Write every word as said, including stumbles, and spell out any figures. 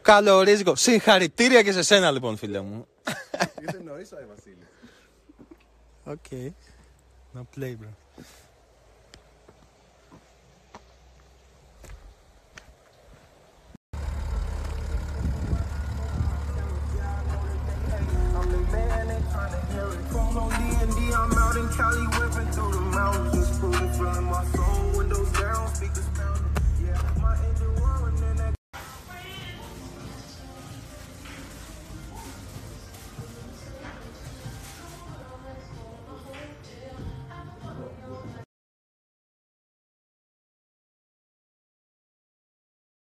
Καλορίζικο. Συγχαρητήρια και σε σένα λοιπόν, φίλε μου. Ήρθε νωρίς ο Βασίλης. Οκ. Να play, bro.